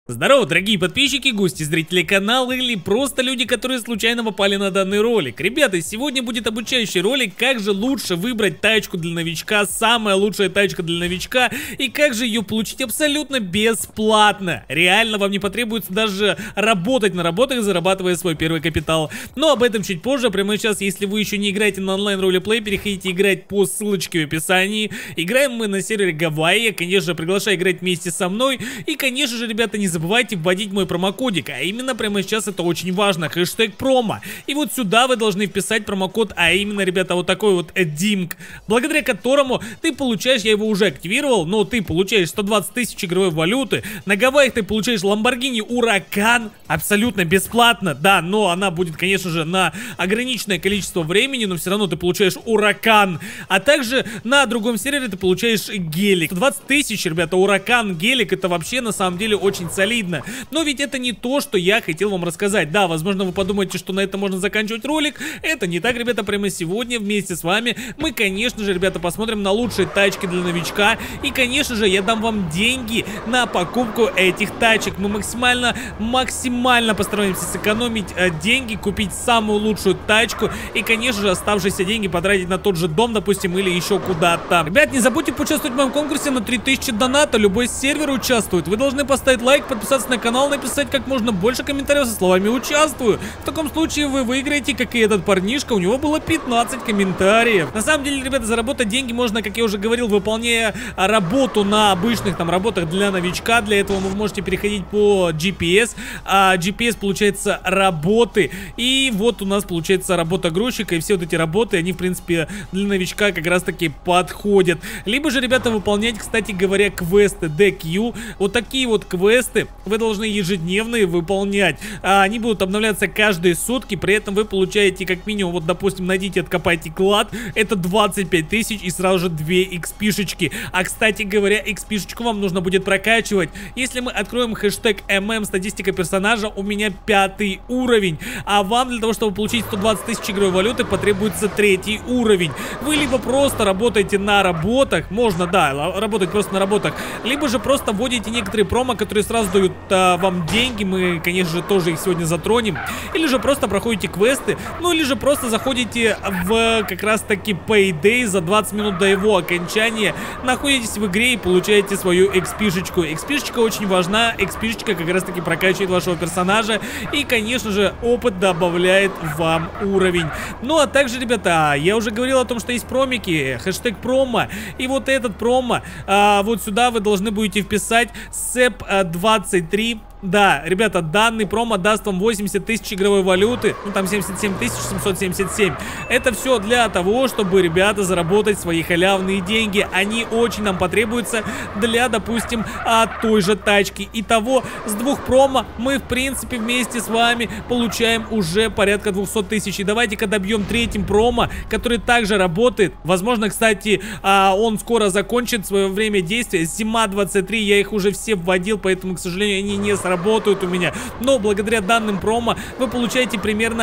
Здорово, дорогие подписчики, гости, зрители канала или просто люди, которые случайно попали на данный ролик. Ребята, сегодня будет обучающий ролик, как же лучше выбрать тачку для новичка, самая лучшая тачка для новичка, и как же ее получить абсолютно бесплатно. Реально вам не потребуется даже работать на работах, зарабатывая свой первый капитал. Но об этом чуть позже. Прямо сейчас, если вы еще не играете на онлайн ролеплей, переходите играть по ссылочке в описании. Играем мы на сервере Гавайи, я, конечно, приглашаю играть вместе со мной. И, конечно же, ребята, не забывайте вводить мой промокодик, а именно прямо сейчас это очень важно, хэштег промо. И вот сюда вы должны вписать промокод, а именно, ребята, вот такой вот DIMG, благодаря которому ты получаешь, я его уже активировал, но ты получаешь 120 тысяч игровой валюты. На Гавайях ты получаешь Lamborghini Huracan абсолютно бесплатно, да, но она будет, конечно же, на ограниченное количество времени, но все равно ты получаешь Huracan. А также на другом сервере ты получаешь гелик. 120 тысяч, ребята, Huracan, гелик, это вообще на самом деле очень солидно. Но ведь это не то, что я хотел вам рассказать. Да, возможно, вы подумаете, что на этом можно заканчивать ролик. Это не так, ребята. Прямо сегодня вместе с вами мы, конечно же, ребята, посмотрим на лучшие тачки для новичка. И, конечно же, я дам вам деньги на покупку этих тачек. Мы максимально постараемся сэкономить деньги, купить самую лучшую тачку. И, конечно же, оставшиеся деньги потратить на тот же дом, допустим, или еще куда-то. Ребят, не забудьте поучаствовать в моем конкурсе на 3000 доната. Любой сервер участвует. Вы должны поставить лайк, подписаться на канал, написать как можно больше комментариев со словами «Участвую». В таком случае вы выиграете, как и этот парнишка, у него было 15 комментариев. На самом деле, ребята, заработать деньги можно, как я уже говорил, выполняя работу на обычных там работах для новичка. Для этого вы можете переходить по GPS. А GPS, получается, работы. И вот у нас получается работа грузчика. И все вот эти работы, они, в принципе, для новичка как раз таки подходят. Либо же, ребята, выполнять, кстати говоря, квесты DQ. Вот такие вот квесты вы должны ежедневно выполнять. Они будут обновляться каждые сутки. При этом вы получаете как минимум, вот, допустим, найдите, откопайте клад. Это 25 тысяч и сразу же 2 XP-шечки. А, кстати говоря, XP-шечку вам нужно будет прокачивать. Если мы откроем хэштег статистика персонажа, у меня 5 уровень. А вам для того, чтобы получить 120 тысяч игровой валюты, потребуется 3 уровень. Вы либо просто работаете на работах, можно, да, работать просто на работах, либо же просто вводите некоторые промо, которые сразу дают вам деньги. Мы, конечно же, тоже их сегодня затронем. Или же просто проходите квесты, ну или же просто заходите в как раз таки Payday за 20 минут до его окончания, находитесь в игре и получаете свою XP-шечку. XP-шечка очень важна, XP-шечка как раз таки прокачивает вашего персонажа и, конечно же, опыт добавляет вам уровень. Ну а также, ребята, я уже говорил о том, что есть промики, хэштег промо, и вот этот промо, вот сюда вы должны будете вписать SEP23. Да, ребята, данный промо даст вам 80 тысяч игровой валюты, ну там 77 777. Это все для того, чтобы, ребята, заработать свои халявные деньги. Они очень нам потребуются для, допустим, той же тачки. Итого, с 2 промо мы, в принципе, вместе с вами получаем уже порядка 200 тысяч. И давайте-ка добьем 3-м промо, который также работает. Возможно, кстати, он скоро закончит свое время действия. Зима 23, я их уже все вводил, поэтому, к сожалению, они не сработают у меня. Но благодаря данным промо вы получаете примерно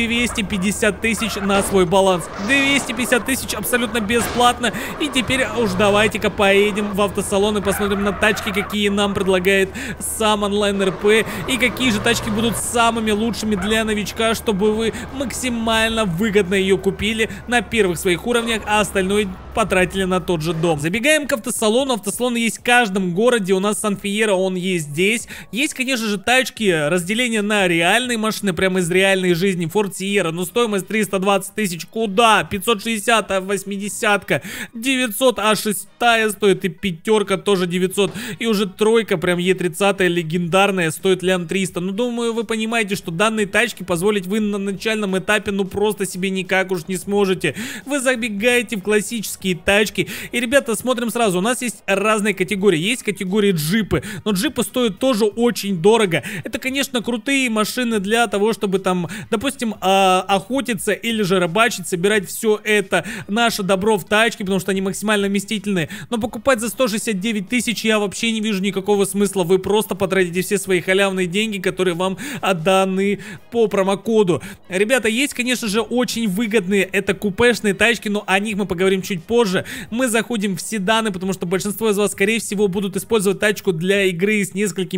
250 тысяч на свой баланс. 250 тысяч абсолютно бесплатно. И теперь уж давайте-ка поедем в автосалон и посмотрим на тачки, какие нам предлагает сам онлайн РП. И какие же тачки будут самыми лучшими для новичка, чтобы вы максимально выгодно ее купили на первых своих уровнях, а остальное потратили на тот же дом. Забегаем к автосалону. Автосалон есть в каждом городе. У нас Сан-Фьеро, он есть здесь. Есть, конечно же, тачки, разделение на реальные машины, прямо из реальной жизни. Ford Sierra, но стоимость 320 тысяч. Куда? 560, а 80-ка 900, а 6-я стоит, и 5-ка тоже 900. И уже 3-ка, прям Е30 легендарная, стоит лям 300. Ну, думаю, вы понимаете, что данные тачки позволить вы на начальном этапе, ну, просто себе никак уж не сможете. Вы забегаете в классические тачки. И, ребята, смотрим сразу. У нас есть разные категории. Есть категории джипы, но джипы стоят тоже очень дорого. Это, конечно, крутые машины для того, чтобы там, допустим, охотиться или же рыбачить, собирать все это наше добро в тачке, потому что они максимально вместительные. Но покупать за 169 тысяч я вообще не вижу никакого смысла. Вы просто потратите все свои халявные деньги, которые вам отданы по промокоду. Ребята, есть, конечно же, очень выгодные, это купешные тачки, но о них мы поговорим чуть позже. Мы заходим в седаны, потому что большинство из вас, скорее всего, будут использовать тачку для игры с несколькими игроками.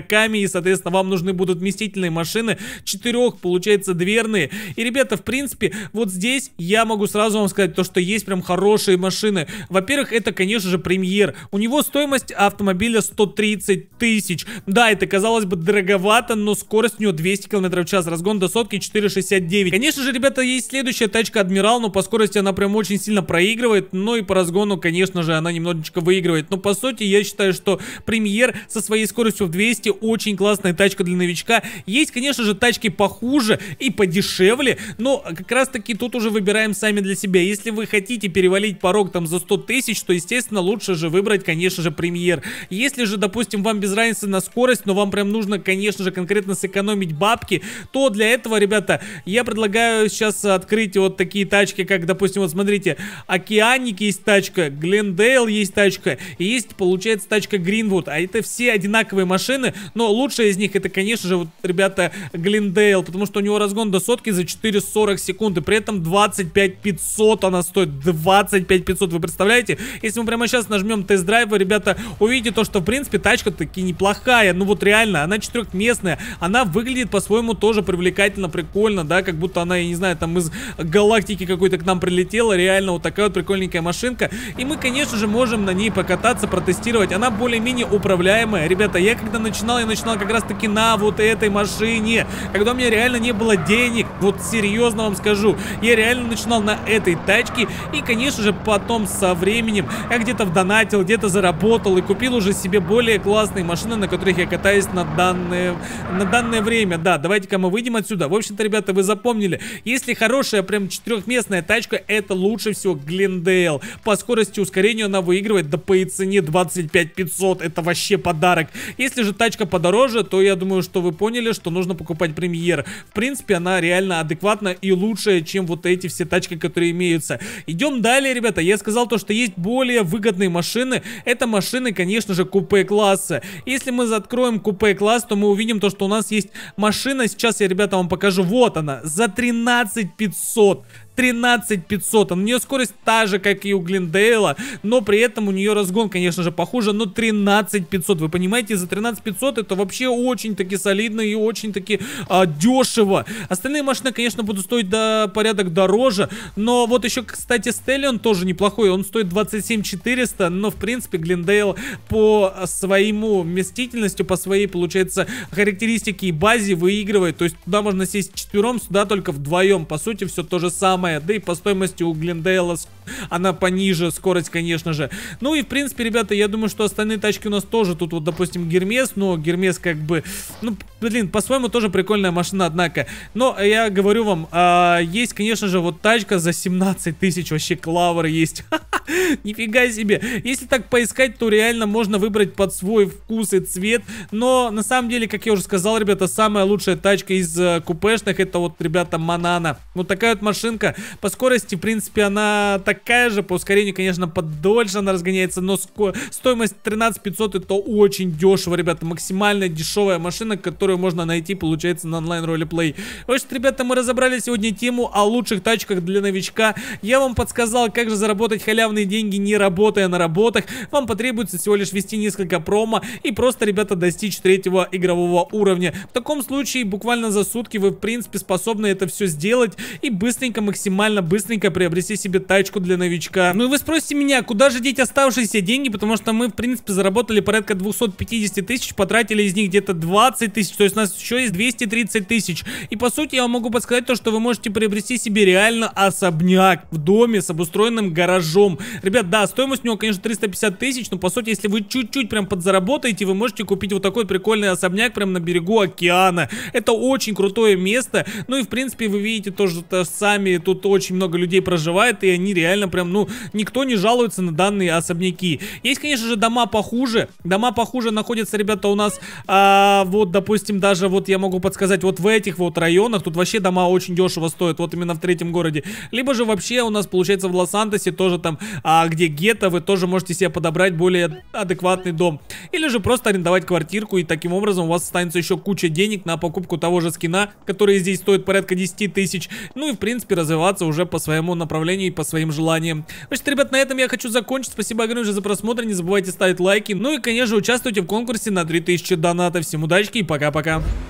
рюкзаками, и, соответственно, вам нужны будут вместительные машины, 4, получается, дверные. И, ребята, в принципе, вот здесь я могу сразу вам сказать то, что есть прям хорошие машины. Во-первых, это, конечно же, премьер. У него стоимость автомобиля 130 тысяч. Да, это, казалось бы, дороговато, но скорость у него 200 км в час, разгон до сотки 4,69. Конечно же, ребята, есть следующая тачка Адмирал, но по скорости она прям очень сильно проигрывает, но и по разгону, конечно же, она немножечко выигрывает. Но по сути, я считаю, что премьер со своей скоростью в 200 очень классная тачка для новичка. Есть, конечно же, тачки похуже и подешевле, но как раз таки тут уже выбираем сами для себя. Если вы хотите перевалить порог там за 100 тысяч, то, естественно, лучше же выбрать, конечно же, премьер. Если же, допустим, вам без разницы на скорость, но вам прям нужно, конечно же, конкретно сэкономить бабки, то для этого, ребята, я предлагаю сейчас открыть вот такие тачки, как, допустим, вот смотрите, Океаник есть тачка, Глендейл есть тачка, и есть, получается, тачка Гринвуд. А это все одинаковые машины, но лучшая из них это, конечно же, вот, ребята, Глендейл, потому что у него разгон до сотки за 4,40 секунд, и при этом 25 500 она стоит, 25 500, вы представляете? Если мы прямо сейчас нажмем тест-драйв, ребята, увидите то, что, в принципе, тачка таки неплохая, ну вот реально, она четырехместная, она выглядит по-своему тоже привлекательно, прикольно, да, как будто она, я не знаю, там из галактики какой-то к нам прилетела, реально вот такая вот прикольненькая машинка, и мы, конечно же, можем на ней покататься, протестировать, она более-менее управляемая. Ребята, я когда начинал, я начинал как раз-таки на вот этой машине, когда у меня реально не было денег, вот серьезно вам скажу, я реально начинал на этой тачке, и, конечно же, потом со временем я где-то вдонатил, где-то заработал и купил уже себе более классные машины, на которых я катаюсь на данное время. Да, давайте-ка мы выйдем отсюда. В общем-то, ребята, вы запомнили, если хорошая прям четырехместная тачка, это лучше всего Глендейл. По скорости ускорению она выигрывает, да по и цене 25 500, это вообще подарок. Если же тачка подороже, то я думаю, что вы поняли, что нужно покупать премьер. В принципе, она реально адекватна и лучшая, чем вот эти все тачки, которые имеются. Идем далее, ребята. Я сказал то, что есть более выгодные машины. Это машины, конечно же, купе класса. Если мы откроем купе класс, то мы увидим то, что у нас есть машина. Сейчас я, ребята, вам покажу. Вот она, за 13 500. 13 500, у нее скорость та же, как и у Глендейла, но при этом у нее разгон, конечно же, похуже, но 13 500, вы понимаете, за 13 500 это вообще очень-таки солидно и очень-таки дешево. Остальные машины, конечно, будут стоить порядок дороже, но вот еще, кстати, Стеллион тоже неплохой, он стоит 27 400, но, в принципе, Глендейл по своему вместительности, по своей, получается, характеристике и базе выигрывает, то есть туда можно сесть четвером, сюда только вдвоем, по сути, все то же самое. Да и по стоимости у Глендейла она пониже, скорость, конечно же. Ну и, в принципе, ребята, я думаю, что остальные тачки у нас тоже. Тут вот, допустим, Гермес, но Гермес как бы, ну, блин, по-своему тоже прикольная машина, однако. Но я говорю вам, есть, конечно же, вот тачка за 17 тысяч, вообще клавр есть. Нифига себе. Если так поискать, то реально можно выбрать под свой вкус и цвет. Но, на самом деле, как я уже сказал, ребята, самая лучшая тачка из купешных, это вот, ребята, Манана. Вот такая вот машинка. По скорости, в принципе, она такая же. По ускорению, конечно, подольше она разгоняется. Но стоимость 13 500 это очень дешево, ребята. Максимально дешевая машина, которую можно найти, получается, на онлайн-ролеплей. В общем, ребята, мы разобрали сегодня тему о лучших тачках для новичка. Я вам подсказал, как же заработать халявные деньги, не работая на работах. Вам потребуется всего лишь ввести несколько промо и просто, ребята, достичь 3-го игрового уровня. В таком случае, буквально за сутки вы, в принципе, способны это все сделать и быстренько, максимально быстренько приобрести себе тачку для новичка. Ну и вы спросите меня, куда же деть оставшиеся деньги, потому что мы, в принципе, заработали порядка 250 тысяч, потратили из них где-то 20 тысяч, то есть у нас еще есть 230 тысяч. И по сути я вам могу подсказать то, что вы можете приобрести себе реально особняк в доме с обустроенным гаражом. Ребят, да, стоимость у него, конечно, 350 тысяч, но по сути, если вы чуть-чуть прям подзаработаете, вы можете купить вот такой прикольный особняк прям на берегу океана. Это очень крутое место. Ну и в принципе вы видите тоже сами, тут очень много людей проживает, и они реально прям, ну, никто не жалуется на данные особняки. Есть, конечно же, дома похуже. Дома похуже находятся, ребята, у нас, вот, допустим, даже вот я могу подсказать, вот в этих вот районах, тут вообще дома очень дешево стоят, вот именно в 3-м городе. Либо же вообще у нас, получается, в Лос-Сантосе тоже там а где гетто вы тоже можете себе подобрать более адекватный дом. Или же просто арендовать квартирку, и таким образом у вас останется еще куча денег на покупку того же скина, который здесь стоит порядка 10 тысяч. Ну и в принципе развиваться уже по своему направлению и по своим желаниям. Значит, ребят, на этом я хочу закончить. Спасибо огромное за просмотр, не забывайте ставить лайки. Ну и, конечно, участвуйте в конкурсе на 3000 донатов. Всем удачи и пока-пока.